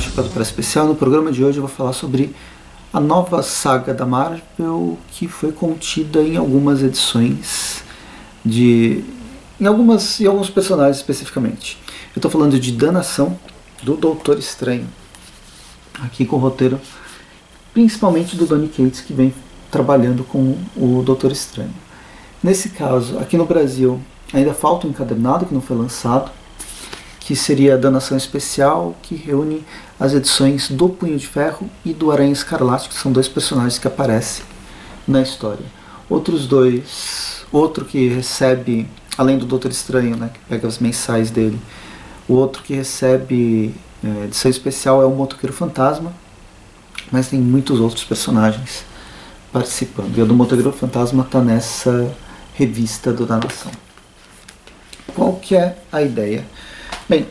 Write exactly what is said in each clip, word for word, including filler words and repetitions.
Chapéu do Pressa Especial. No programa de hoje eu vou falar sobre a nova saga da Marvel que foi contida em algumas edições de... em algumas em alguns personagens especificamente. Eu estou falando de Danação, do Doutor Estranho, aqui com o roteiro principalmente do Donny Cates, que vem trabalhando com o Doutor Estranho. Nesse caso, aqui no Brasil, ainda falta um encadernado que não foi lançado, que seria a Danação Especial, que reúne as edições do Punho de Ferro e do Aranha Escarlate, que são dois personagens que aparecem na história. Outros dois, outro que recebe, além do Doutor Estranho, né, que pega as mensais dele, o outro que recebe é, edição especial é o Motoqueiro Fantasma, mas tem muitos outros personagens participando. E a do Motoqueiro Fantasma está nessa revista do Danação. Qual que é a ideia? Bem,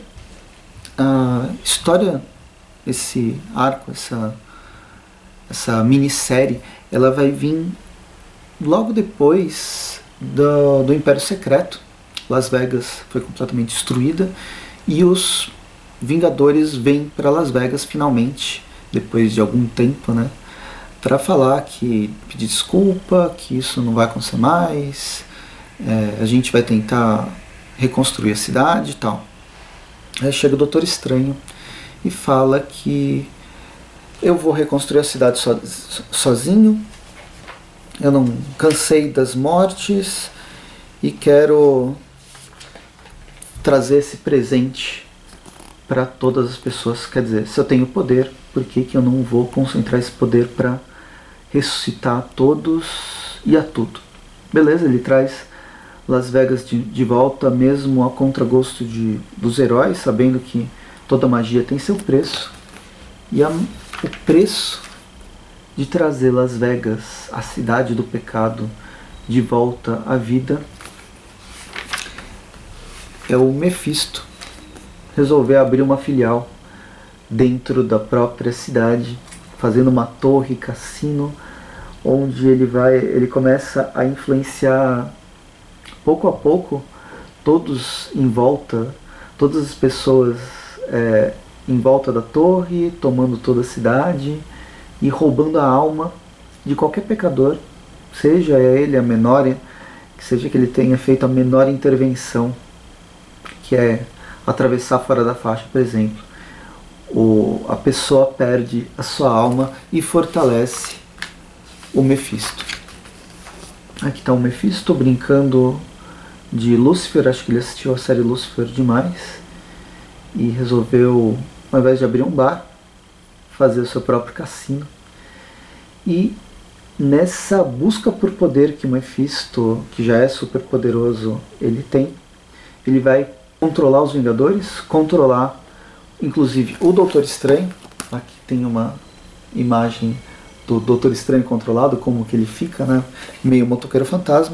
a história, esse arco, essa, essa minissérie, ela vai vir logo depois do, do Império Secreto. Las Vegas foi completamente destruída e os Vingadores vêm para Las Vegas finalmente, depois de algum tempo, né, para falar que, pedir desculpa, que isso não vai acontecer mais, é, a gente vai tentar reconstruir a cidade e tal. Aí chega o Doutor Estranho e fala que eu vou reconstruir a cidade so, sozinho, eu não cansei das mortes e quero trazer esse presente para todas as pessoas. Quer dizer, se eu tenho poder, por que que eu não vou concentrar esse poder para ressuscitar a todos e a tudo? Beleza, ele traz Las Vegas de, de volta, mesmo a contragosto de, dos heróis, sabendo que toda magia tem seu preço. E a, o preço de trazer Las Vegas, a cidade do pecado, de volta à vida, é o Mephisto resolver abrir uma filial dentro da própria cidade, fazendo uma torre cassino, onde ele vai, ele começa a influenciar pouco a pouco todos em volta, todas as pessoas é, em volta da torre, tomando toda a cidade e roubando a alma de qualquer pecador, seja ele a menor, que seja que ele tenha feito a menor intervenção, que é atravessar fora da faixa, por exemplo. O, a pessoa perde a sua alma e fortalece o Mephisto. Aqui está o Mephisto brincando de Lúcifer. Acho que ele assistiu a série Lúcifer demais e resolveu, ao invés de abrir um bar, fazer o seu próprio cassino. E nessa busca por poder que o Mephisto, que já é super poderoso, ele tem, ele vai controlar os Vingadores, controlar inclusive o Doutor Estranho. Aqui tem uma imagem do Doutor Estranho controlado, como que ele fica, né? Meio Motoqueiro Fantasma.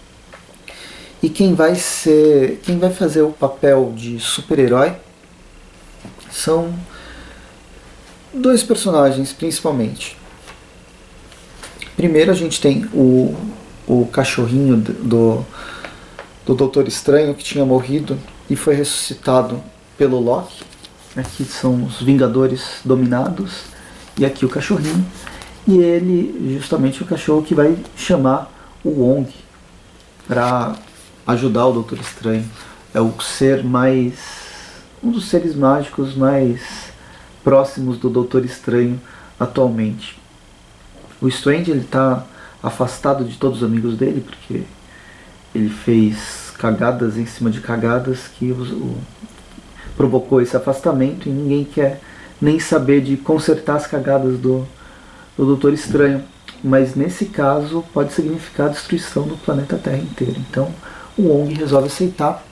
E quem vai ser, quem vai fazer o papel de super-herói são dois personagens principalmente. Primeiro a gente tem o, o cachorrinho do, do Doutor Estranho, que tinha morrido e foi ressuscitado pelo Loki. Aqui são os Vingadores dominados e aqui o cachorrinho. E ele, justamente o cachorro que vai chamar o Wong para ajudar o Doutor Estranho. É o ser mais, um dos seres mágicos mais próximos do Doutor Estranho atualmente. O Strange, ele está afastado de todos os amigos dele, porque ele fez cagadas em cima de cagadas que o, o, provocou esse afastamento, e ninguém quer nem saber de consertar as cagadas do, do Doutor Estranho. Mas nesse caso pode significar a destruição do planeta Terra inteiro. Então o Wong resolve aceitar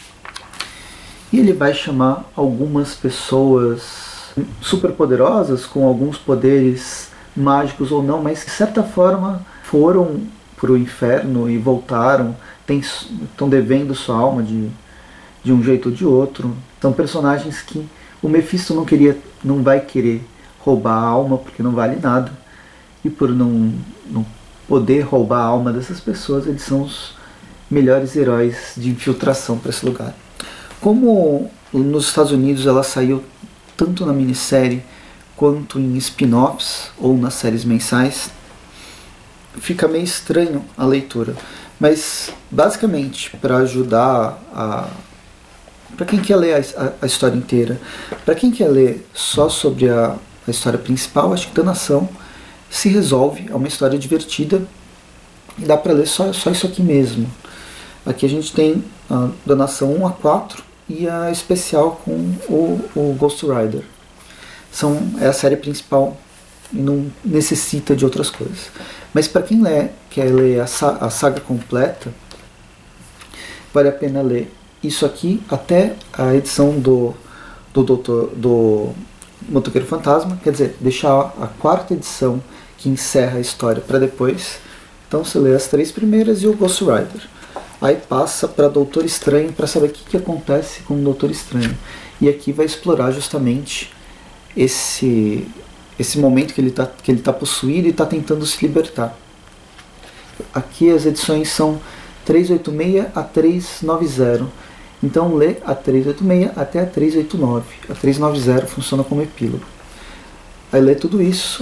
e ele vai chamar algumas pessoas super poderosas, com alguns poderes mágicos ou não, mas que de certa forma foram para o inferno e voltaram, estão devendo sua alma de, de um jeito ou de outro. São personagens que o Mephisto não, queria, não vai querer roubar a alma, porque não vale nada. E por não, não poder roubar a alma dessas pessoas, eles são os melhores heróis de infiltração para esse lugar. Como nos Estados Unidos ela saiu tanto na minissérie quanto em spin-offs ou nas séries mensais, fica meio estranho a leitura. Mas, basicamente, para ajudar a... para quem quer ler a, a história inteira, para quem quer ler só sobre a, a história principal, acho que Danação se resolve, é uma história divertida e dá para ler só, só isso aqui mesmo. Aqui a gente tem a Danação um a quatro e a especial com o, o Ghost Rider. São, é a série principal e não necessita de outras coisas. Mas para quem lê, quer ler a, a saga completa, vale a pena ler isso aqui até a edição do, do, doutor, do Motoqueiro Fantasma, quer dizer, deixar a quarta edição que encerra a história para depois. Então você lê as três primeiras e o Ghost Rider. Aí passa para Doutor Estranho para saber o que, que acontece com o Doutor Estranho. E aqui vai explorar justamente esse, esse momento que ele está que ele tá possuído e está tentando se libertar. Aqui as edições são trezentos e oitenta e seis a trezentos e noventa. Então lê a trezentos e oitenta e seis até a trezentos e oitenta e nove. A trezentos e noventa funciona como epílogo. Aí lê tudo isso.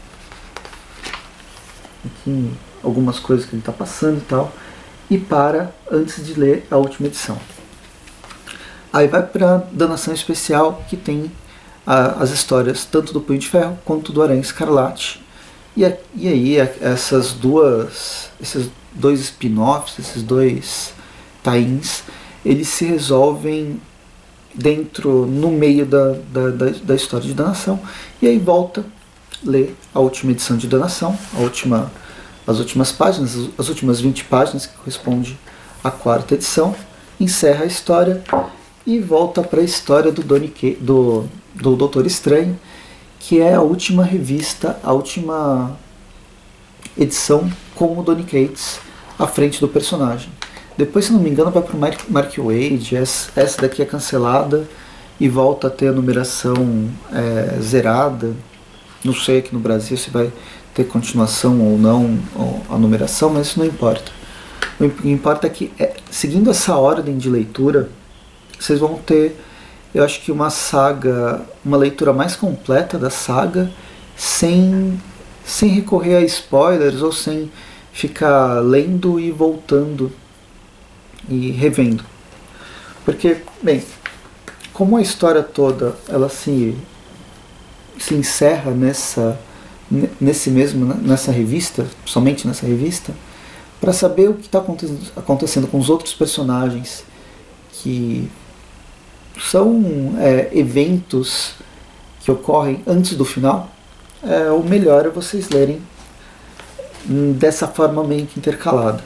Aqui algumas coisas que ele está passando e tal. E para antes de ler a última edição. Aí vai para a Danação Especial, que tem a, as histórias tanto do Punho de Ferro quanto do Aranha Escarlate. E, a, e aí essas duas, esses dois spin-offs, esses dois tie-ins, eles se resolvem dentro, no meio da, da, da, da história de Danação. E aí volta, lê a última edição de Danação, a última... as últimas páginas, as últimas vinte páginas, que corresponde à quarta edição, encerra a história e volta para a história do, Donny K, do, do Doutor Estranho, que é a última revista, a última edição com o Donny Cates à frente do personagem. Depois, se não me engano, vai para o Mark, Mark Waid, essa, essa daqui é cancelada e volta a ter a numeração é, zerada. Não sei aqui no Brasil se vai ter continuação ou não a numeração, mas isso não importa. O que importa é que, é, seguindo essa ordem de leitura, vocês vão ter, eu acho que uma saga, uma leitura mais completa da saga, sem, sem recorrer a spoilers ou sem ficar lendo e voltando e revendo. Porque, bem, como a história toda ela se, se encerra nessa nesse mesmo, nessa revista, somente nessa revista, para saber o que está acontecendo com os outros personagens, que são é, eventos que ocorrem antes do final, é, o melhor é vocês lerem dessa forma meio que intercalada.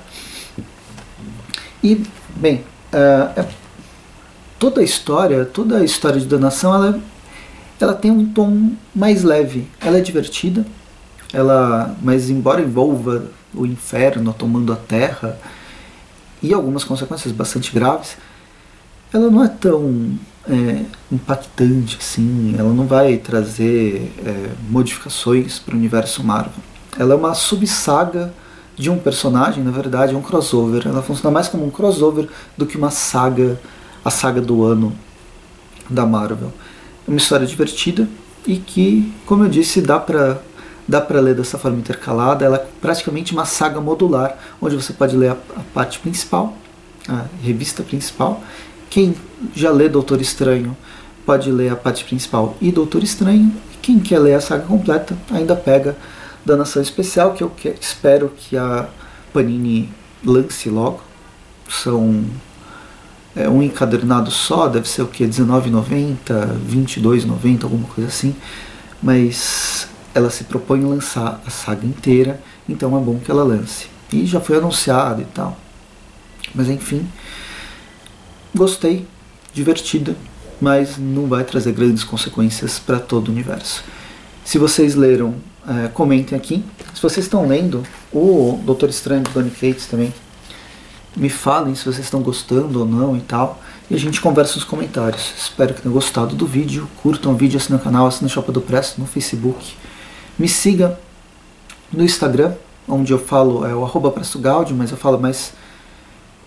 E, bem, é, toda a história, toda a história de Danação, ela ela tem um tom mais leve, ela é divertida, ela, mas embora envolva o inferno tomando a terra e algumas consequências bastante graves, ela não é tão é, impactante assim, ela não vai trazer é, modificações para o universo Marvel. Ela é uma subsaga de um personagem, na verdade é um crossover, ela funciona mais como um crossover do que uma saga, a saga do ano da Marvel. É uma história divertida e que, como eu disse, dá para dá para ler dessa forma intercalada. Ela é praticamente uma saga modular, onde você pode ler a, a parte principal, a revista principal. Quem já lê Doutor Estranho pode ler a parte principal e Doutor Estranho. E quem quer ler a saga completa ainda pega Danação Especial, que eu que, espero que a Panini lance logo. São... É um encadernado só, deve ser o que? dezenove reais e noventa centavos, vinte e dois reais e noventa centavos, alguma coisa assim. Mas ela se propõe a lançar a saga inteira, então é bom que ela lance. E já foi anunciado e tal. Mas enfim, gostei, divertida, mas não vai trazer grandes consequências para todo o universo. Se vocês leram, é, comentem aqui. Se vocês estão lendo o Doutor Estranho do Donny Cates também, me falem se vocês estão gostando ou não e tal, e a gente conversa nos comentários. Espero que tenham gostado do vídeo, curtam o vídeo, assinem o canal, assinem o Shop do Press no Facebook, me siga no Instagram, onde eu falo, é o arroba PressoGaudio, mas eu falo mais,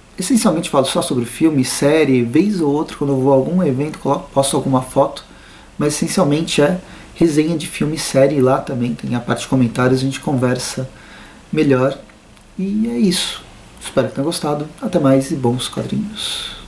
essencialmente falo só sobre filme, série, vez ou outra, quando eu vou a algum evento, coloco, posto alguma foto, mas essencialmente é resenha de filme e série. Lá também tem a parte de comentários, a gente conversa melhor. E é isso. Espero que tenham gostado. Até mais e bons quadrinhos.